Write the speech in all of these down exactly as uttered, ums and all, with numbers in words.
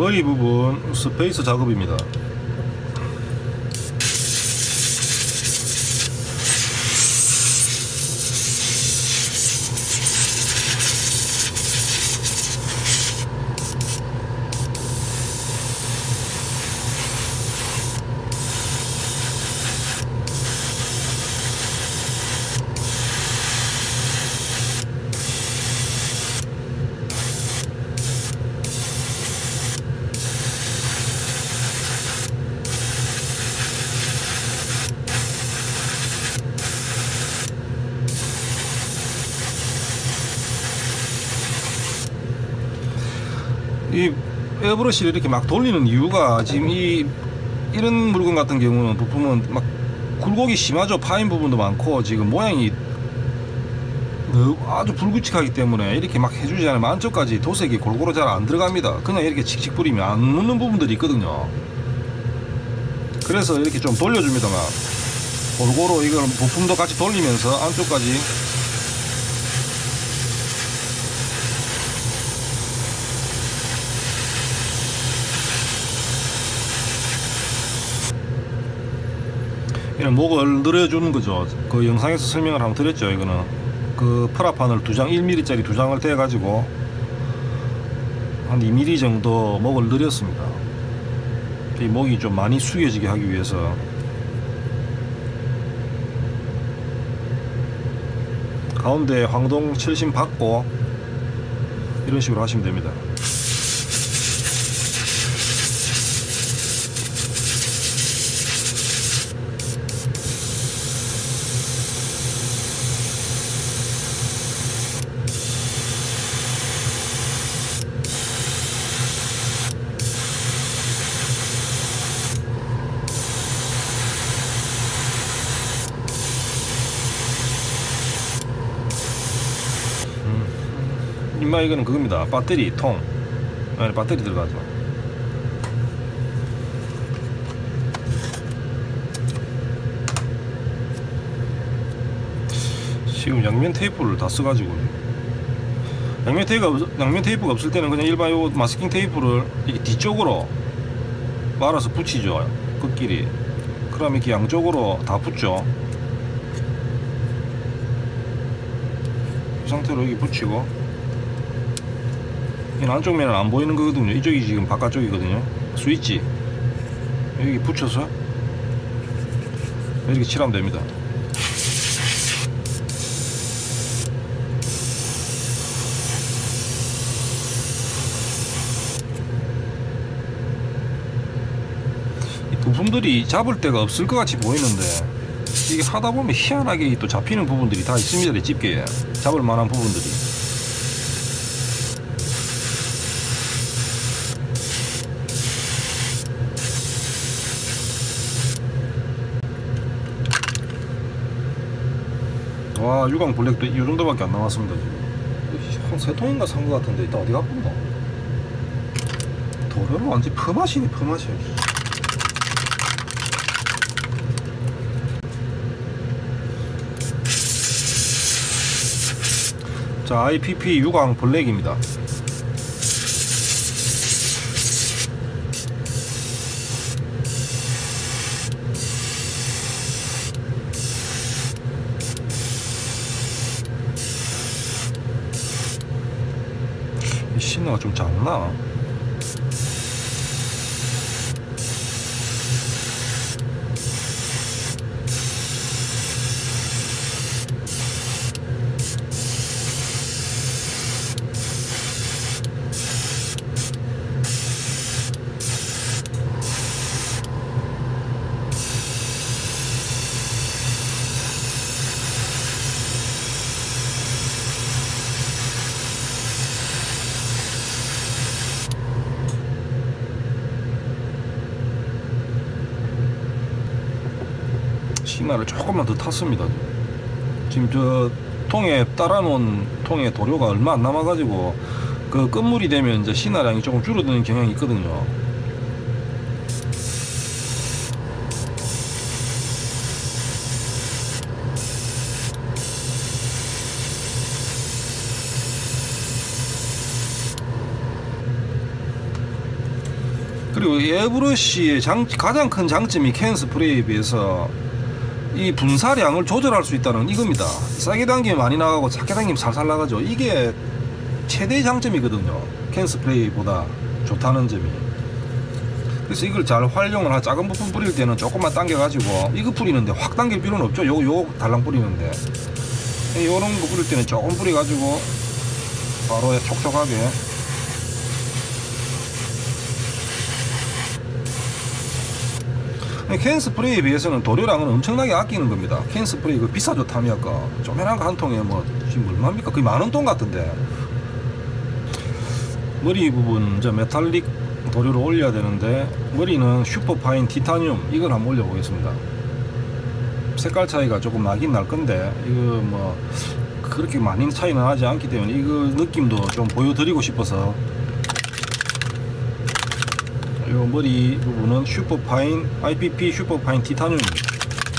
머리 부분 스페이서 작업입니다. 이 에어브러시를 이렇게 막 돌리는 이유가 지금 이 이런 물건 같은 경우는 부품은 막 굴곡이 심하죠. 파인 부분도 많고 지금 모양이 아주 불규칙하기 때문에 이렇게 막 해주지 않으면 안쪽까지 도색이 골고루 잘 안 들어갑니다. 그냥 이렇게 칙칙 뿌리면 안 묻는 부분들이 있거든요. 그래서 이렇게 좀 돌려줍니다만 골고루 이걸 부품도 같이 돌리면서 안쪽까지 이는 목을 늘려주는 거죠. 그 영상에서 설명을 한번 드렸죠. 이거는 그 프라판을 두 장 일 밀리미터 짜리 두 장을 떼어 가지고 한 이 밀리미터 정도 목을 늘렸습니다. 이 목이 좀 많이 숙여지게 하기 위해서. 가운데 황동 철심 받고 이런 식으로 하시면 됩니다. 인마 이거는 그겁니다. 배터리 통 안에 배터리 들어가죠. 지금 양면 테이프를 다 써가지고 양면 테이프가 양면 테이프가 없을 때는 그냥 일반 요 마스킹 테이프를 이렇게 뒤쪽으로 말아서 붙이죠. 끝끼리. 그럼 이렇게 양쪽으로 다 붙죠. 이 상태로 여기 붙이고. 이 안쪽 면은 안 보이는 거거든요. 이쪽이 지금 바깥쪽이거든요. 스위치 여기 붙여서 이렇게 칠하면 됩니다. 이 부품들이 잡을 데가 없을 것 같이 보이는데 이게 하다 보면 희한하게 또 잡히는 부분들이 다 있습니다. 집게에 잡을 만한 부분들이. 와, 유광 블랙도 이 정도밖에 안 남았습니다. 지금 한 세 통인가 산 것 같은데 이따 어디 가본다. 도로로 완전 퍼맛이네. 퍼맛이. 자, 아이피피 유광 블랙입니다. 시너가 좀 작나? 시나를 조금만 더 탔습니다. 지금 저 통에 따라놓은 통에 도료가 얼마 안 남아가지고 그 끝물이 되면 이제 시나량이 조금 줄어드는 경향이 있거든요. 그리고 에어브러쉬의 장, 가장 큰 장점이 캔 스프레이에 비해서 이 분사량을 조절할 수 있다는 이겁니다. 싸게 당기면 많이 나가고 작게 당기면 살살 나가죠. 이게 최대 장점이거든요. 캔 스프레이보다 좋다는 점이. 그래서 이걸 잘 활용을 하, 작은 부품 뿌릴 때는 조금만 당겨 가지고, 이거 뿌리는데 확 당길 필요는 없죠. 요, 요 달랑 뿌리는데 요런 거 뿌릴 때는 조금 뿌려 가지고 바로 촉촉하게. 캔 스프레이에 비해서는 도료량은 엄청나게 아끼는 겁니다. 캔 스프레이 그 비싸죠. 타미야가 조그만한 거 한 통에 뭐 지금 얼마입니까? 거의 만원 돈 같던데. 머리 부분 이제 메탈릭 도료를 올려야 되는데, 머리는 슈퍼파인 티타늄 이걸 한번 올려 보겠습니다. 색깔 차이가 조금 나긴 날 건데, 이거 뭐 그렇게 많이 차이는 나지 않기 때문에 이거 느낌도 좀 보여드리고 싶어서, 이 머리 부분은 슈퍼파인 아이피피 슈퍼파인 티타늄입니다.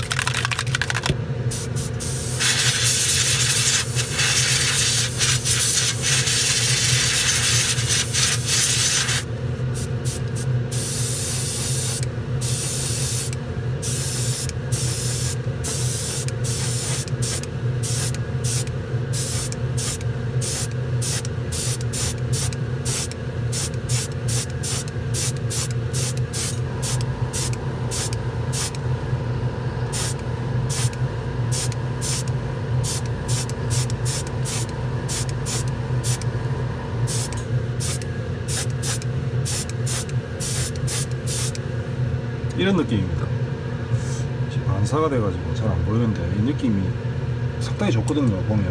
이런 느낌입니다. 지금 반사가 돼가지고 잘 안 보이는데 이 느낌이 상당히 좋거든요. 보면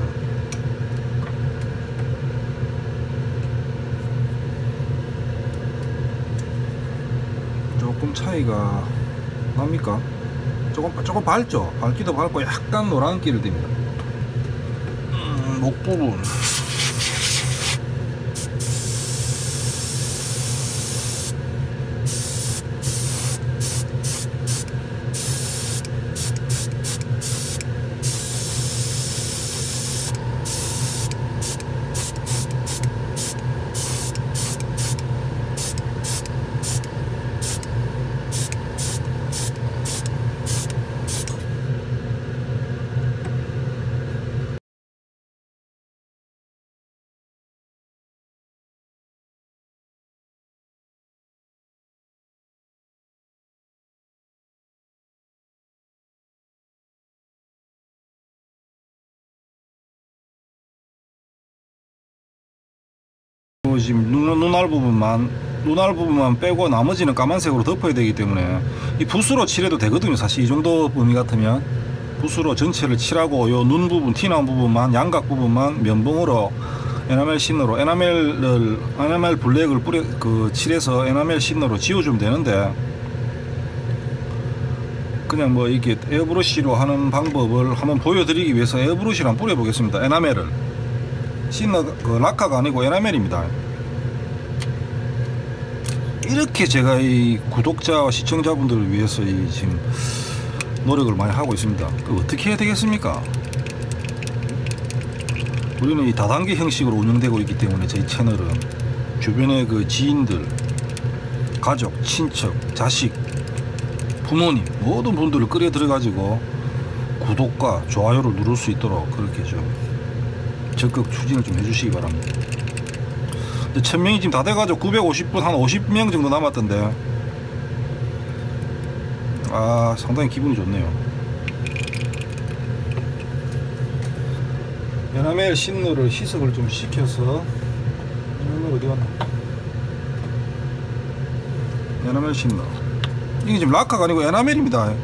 조금 차이가 납니까? 조금 조금 밝죠? 밝기도 밝고 약간 노란기를 띱니다. 음, 목 부분 지금 눈, 눈알 부분만 눈알 부분만 빼고 나머지는 까만색으로 덮어야 되기 때문에 이 붓으로 칠해도 되거든요. 사실 이 정도 범위 같으면 붓으로 전체를 칠하고 요 눈 부분, 티나온 부분만, 양각 부분만 면봉으로 에나멜 신너로 에나멜을 에나멜 블랙을 뿌려 그 칠해서 에나멜 신너로 지워주면 되는데, 그냥 뭐 이렇게 에어브러쉬로 하는 방법을 한번 보여드리기 위해서 에어브러쉬를 한번 뿌려보겠습니다. 에나멜을 신너 그 라카가 아니고 에나멜입니다. 이렇게 제가 이 구독자와 시청자분들을 위해서 이 지금 노력을 많이 하고 있습니다. 그 어떻게 해야 되겠습니까? 우리는 이 다단계 형식으로 운영되고 있기 때문에 저희 채널은 주변의 그 지인들, 가족, 친척, 자식, 부모님 모든 분들을 끌어 들여 가지고 구독과 좋아요를 누를 수 있도록 그렇게 좀 적극 추진을 좀 해주시기 바랍니다. 천 명이 지금 다 돼가지고 구백오십 분 한 오십 명 정도 남았던데, 아 상당히 기분이 좋네요. 에나멜 신너를 희석을 좀 시켜서, 에나멜 어디 갔나? 에나멜 신너 이게 지금 라카가 아니고 에나멜입니다.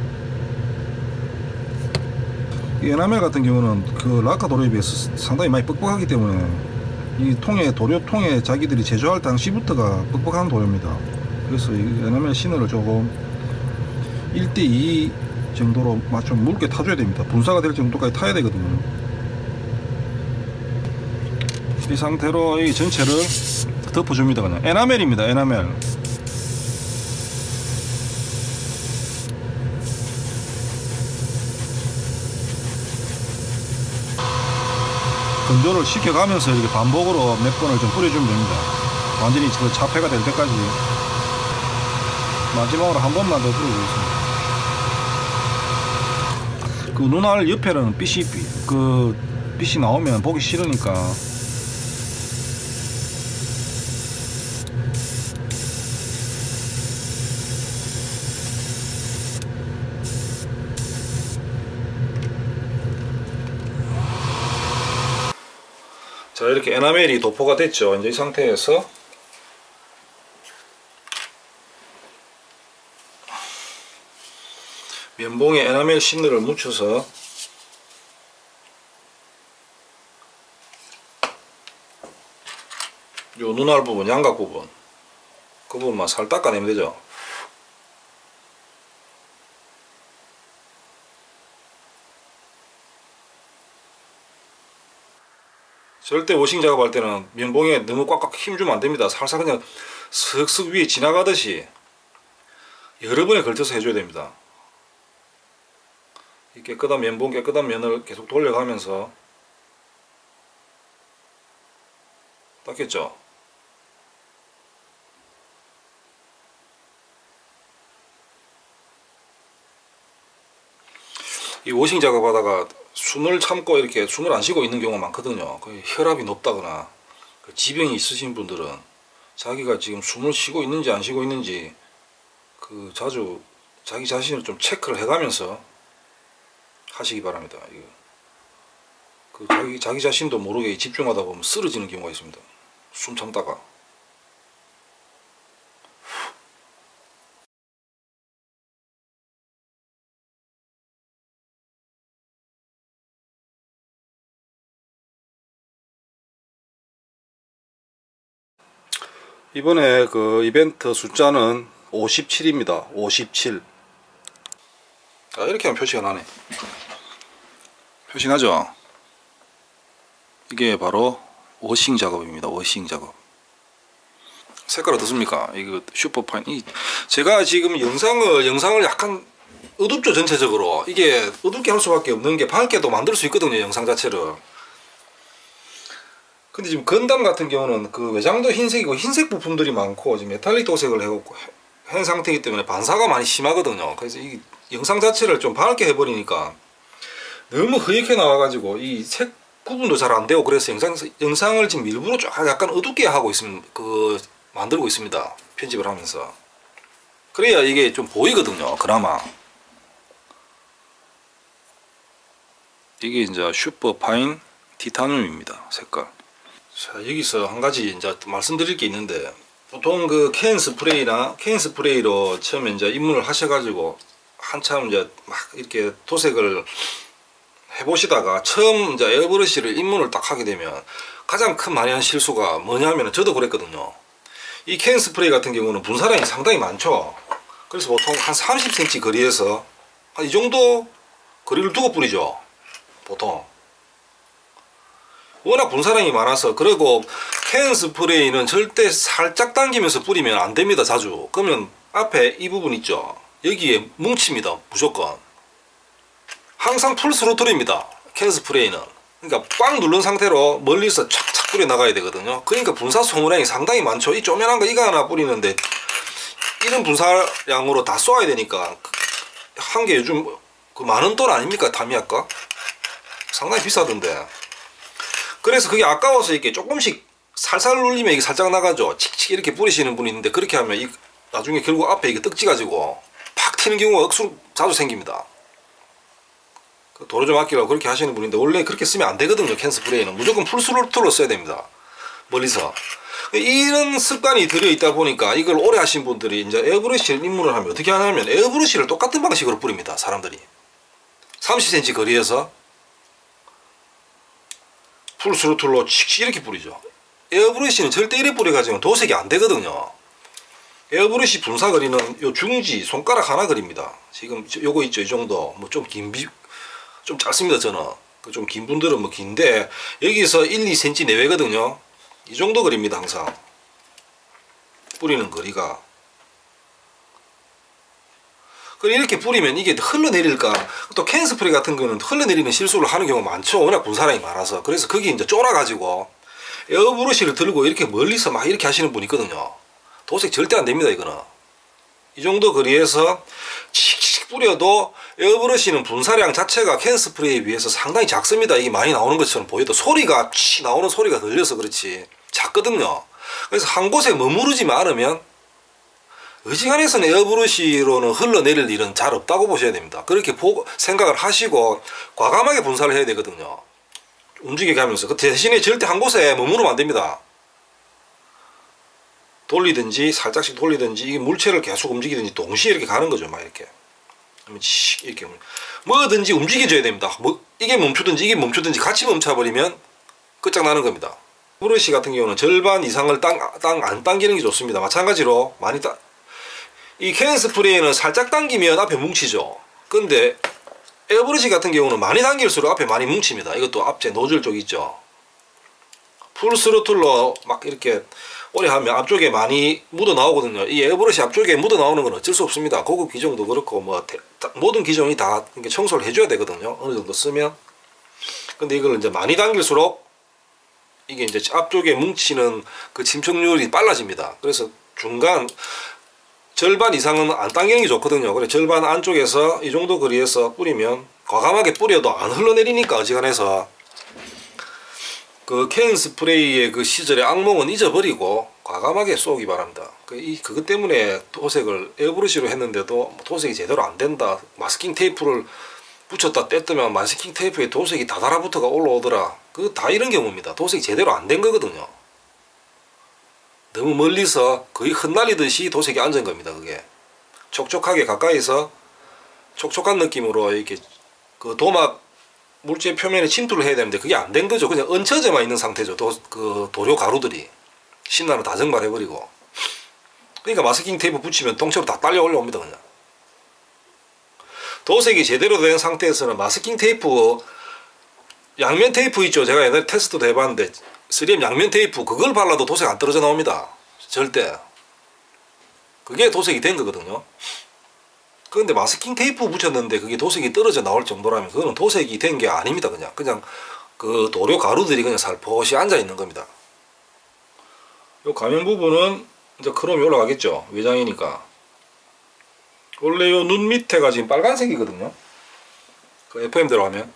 이 에나멜 같은 경우는 그 라카 도료에 비해서 상당히 많이 뻑뻑하기 때문에 이 통에 도료통에 자기들이 제조할 당시부터가 뻑뻑한 도료입니다. 그래서 이 에나멜 신너를 조금 일 대 이 정도로 좀 묽게 타줘야 됩니다. 분사가 될 정도까지 타야 되거든요. 이 상태로 이 전체를 덮어줍니다. 그냥 에나멜입니다. 에나멜. 건조를 시켜가면서 이렇게 반복으로 몇 번을 좀 뿌려주면 됩니다. 완전히 그 차폐가 될 때까지. 마지막으로 한 번만 더 뿌려보겠습니다. 그 눈알 옆에는 빛이 그 빛이 나오면 보기 싫으니까. 자, 이렇게 에나멜이 도포가 됐죠. 이제 이 상태에서 면봉에 에나멜 시늘을 묻혀서 요 눈알 부분, 양각 부분 그 부분만 살 닦아내면 되죠. 절대 워싱 작업할 때는 면봉에 너무 꽉꽉 힘주면 안됩니다. 살살 그냥 슥슥 위에 지나가듯이 여러 번에 걸쳐서 해줘야 됩니다. 이 깨끗한 면봉, 깨끗한 면을 계속 돌려가면서 닦겠죠. 이 워싱 작업하다가 숨을 참고 이렇게 숨을 안 쉬고 있는 경우가 많거든요. 거의 혈압이 높다거나 지병이 있으신 분들은 자기가 지금 숨을 쉬고 있는지 안 쉬고 있는지 그 자주 자기 자신을 좀 체크를 해가면서 하시기 바랍니다. 이거. 그 자기, 자기 자신도 모르게 집중하다 보면 쓰러지는 경우가 있습니다. 숨 참다가. 이번에 그 이벤트 숫자는 오십칠입니다. 오십칠. 아, 이렇게 하면 표시가 나네. 표시나죠? 이게 바로 워싱 작업입니다. 워싱 작업. 색깔 어떻습니까? 이거 슈퍼파인. 이 제가 지금 영상을 영상을 약간 어둡죠. 전체적으로 이게 어둡게 할 수밖에 없는 게 밝게도 만들 수 있거든요. 영상 자체를. 근데 지금 건담 같은 경우는 그 외장도 흰색이고 흰색 부품들이 많고 지금 메탈릭 도색을 해갖고 한 상태이기 때문에 반사가 많이 심하거든요. 그래서 이 영상 자체를 좀 밝게 해버리니까 너무 흐옇게 나와가지고 이 색 구분도 잘 안 되고, 그래서 영상, 영상을 지금 일부러 좀 약간 어둡게 하고 있습니다. 그 만들고 있습니다. 편집을 하면서. 그래야 이게 좀 보이거든요. 그나마. 이게 이제 슈퍼파인 티타늄입니다. 색깔. 자, 여기서 한 가지 이제 말씀드릴 게 있는데, 보통 그 캔 스프레이나 캔 스프레이로 처음에 이제 입문을 하셔가지고 한참 이제 막 이렇게 도색을 해보시다가 처음 이제 에어브러쉬를 입문을 딱 하게 되면 가장 큰 많이 한 실수가 뭐냐면, 저도 그랬거든요. 이 캔 스프레이 같은 경우는 분사량이 상당히 많죠. 그래서 보통 한 삼십 센티미터 거리에서 한 이 정도 거리를 두고 뿌리죠. 보통. 워낙 분사량이 많아서. 그리고 캔 스프레이는 절대 살짝 당기면서 뿌리면 안 됩니다. 자주. 그러면 앞에 이 부분 있죠. 여기에 뭉칩니다. 무조건. 항상 풀 스로틀입니다. 캔 스프레이는. 그러니까 꽉 누른 상태로 멀리서 착착 뿌려 나가야 되거든요. 그러니까 분사 소모량이 상당히 많죠. 이 쪼매난 거 이거 하나 뿌리는데 이런 분사량으로 다 쏘아야 되니까 한 개 요즘 그 만원 돈 아닙니까? 타미야가 상당히 비싸던데. 그래서 그게 아까워서 이렇게 조금씩 살살 눌리면 이게 살짝 나가죠. 칙칙 이렇게 뿌리시는 분이 있는데, 그렇게 하면 이 나중에 결국 앞에 이게 떡지 가지고 팍 튀는 경우가 억수로 자주 생깁니다. 도로 좀 아끼려고 그렇게 하시는 분인데, 원래 그렇게 쓰면 안 되거든요. 캔 스프레이는 무조건 풀스로틀로 써야 됩니다. 멀리서. 이런 습관이 들어있다 보니까 이걸 오래 하신 분들이 이제 에어브러쉬를 입문을 하면 어떻게 하냐면, 에어브러쉬를 똑같은 방식으로 뿌립니다. 사람들이 삼십 센티미터 거리에서 풀스로틀로 칙칙 이렇게 뿌리죠. 에어브러쉬는 절대 이래 뿌려가지고 도색이 안 되거든요. 에어브러쉬 분사 거리는 요 중지 손가락 하나 거리입니다. 지금 요거 있죠. 이 정도. 뭐 좀 긴 비 좀 짧습니다. 저는 좀 긴 분들은 뭐 긴데 여기서 일, 이 센티미터 내외거든요. 이 정도 거리입니다. 항상 뿌리는 거리가. 그리고 이렇게 뿌리면 이게 흘러내릴까. 또 캔 스프레이 같은 거는 흘러내리는 실수를 하는 경우가 많죠. 워낙 분사량이 많아서. 그래서 거기 이제 쫄아가지고 에어브러쉬를 들고 이렇게 멀리서 막 이렇게 하시는 분이 있거든요. 도색 절대 안 됩니다. 이거는 이 정도 거리에서 칙칙 뿌려도 에어브러쉬는 분사량 자체가 캔 스프레이에 비해서 상당히 작습니다. 이게 많이 나오는 것처럼 보여도 소리가 칙 나오는 소리가 들려서 그렇지 작거든요. 그래서 한 곳에 머무르지만 않으면 어지간해서는 에어브러쉬로는 흘러내릴 일은 잘 없다고 보셔야 됩니다. 그렇게 보고 생각을 하시고 과감하게 분사를 해야 되거든요. 움직이게 하면서. 그 대신에 절대 한 곳에 머무르면 안 됩니다. 돌리든지 살짝씩 돌리든지 이게 물체를 계속 움직이든지 동시에 이렇게 가는 거죠. 막 이렇게 이렇게 뭐든지 움직여줘야 됩니다. 뭐 이게 멈추든지 이게 멈추든지 같이 멈춰버리면 끝장나는 겁니다. 브러쉬 같은 경우는 절반 이상을 땅, 땅 안 당기는 게 좋습니다. 마찬가지로 많이 따, 이 캔 스프레이는 살짝 당기면 앞에 뭉치죠. 근데 에어브러쉬 같은 경우는 많이 당길수록 앞에 많이 뭉칩니다. 이것도 앞에 노즐 쪽 있죠. 풀 스로틀로 막 이렇게 오래 하면 앞쪽에 많이 묻어 나오거든요. 이 에어브러쉬 앞쪽에 묻어 나오는 건 어쩔 수 없습니다. 고급 기종도 그렇고 뭐 모든 기종이 다 청소를 해줘야 되거든요. 어느 정도 쓰면. 근데 이걸 이제 많이 당길수록 이게 이제 앞쪽에 뭉치는 그 침착률이 빨라집니다. 그래서 중간 절반 이상은 안 당기는 게 좋거든요. 그래 절반 안쪽에서 이 정도 거리에서 뿌리면 과감하게 뿌려도 안 흘러내리니까 어지간해서 그 캔 스프레이의 그 시절의 악몽은 잊어버리고 과감하게 쏘기 바랍니다. 그 이 그것 때문에 도색을 에어브러쉬로 했는데도 도색이 제대로 안 된다. 마스킹 테이프를 붙였다 뗐더면 마스킹 테이프에 도색이 다 달아붙어가 올라오더라. 그 다 이런 경우입니다. 도색이 제대로 안 된 거거든요. 너무 멀리서 거의 흩날리듯이 도색이 앉은 겁니다. 그게 촉촉하게 가까이서 촉촉한 느낌으로 이렇게 그 도막 물질 표면에 침투를 해야 되는데 그게 안 된 거죠. 그냥 얹혀져만 있는 상태죠. 도, 그 도료 가루들이 신나는 다 증발해버리고. 그러니까 마스킹 테이프 붙이면 통째로 다 딸려 올라옵니다. 그냥 도색이 제대로 된 상태에서는 마스킹 테이프 양면 테이프 있죠. 제가 옛날에 테스트도 해봤는데 쓰리엠 양면 테이프 그걸 발라도 도색 안 떨어져 나옵니다. 절대. 그게 도색이 된 거거든요. 그런데 마스킹 테이프 붙였는데 그게 도색이 떨어져 나올 정도라면 그거는 도색이 된 게 아닙니다. 그냥 그냥 그 도료 가루들이 그냥 살포시 앉아 있는 겁니다. 요 가면 부분은 이제 크롬이 올라가겠죠. 외장이니까. 원래 요 눈 밑에가 지금 빨간색이거든요. 그 에프엠대로 하면.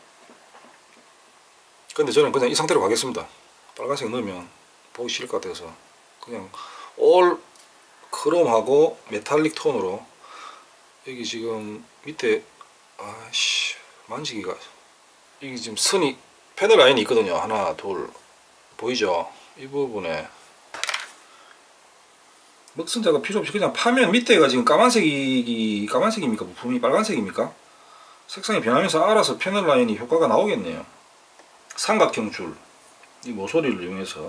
근데 저는 그냥 이 상태로 가겠습니다. 빨간색 넣으면 보기 싫을 것 같아서 그냥 올 크롬하고 메탈릭 톤으로 여기 지금 밑에 아씨 만지기가 이게 지금 선이 패널 라인이 있거든요. 하나 둘 보이죠? 이 부분에 먹선자가 필요 없이 그냥 파면 밑에가 지금 까만색이 까만색입니까? 부품이 빨간색입니까? 색상이 변하면서 알아서 패널 라인이 효과가 나오겠네요. 삼각형 줄 이 모서리를 이용해서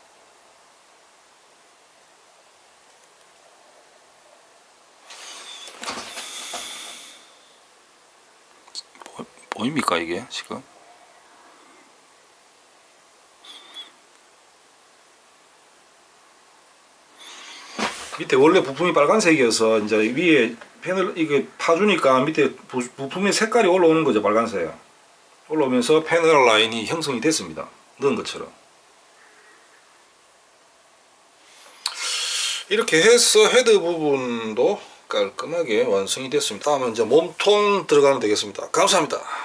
보, 보입니까 이게 지금? 밑에 원래 부품이 빨간색이어서 이제 위에 패널 이게 파주니까 밑에 부, 부품의 색깔이 올라오는 거죠. 빨간색 올라오면서 패널 라인이 형성이 됐습니다. 넣은 것처럼. 이렇게 해서 헤드 부분도 깔끔하게 완성이 됐습니다. 다음은 이제 몸통 들어가면 되겠습니다. 감사합니다.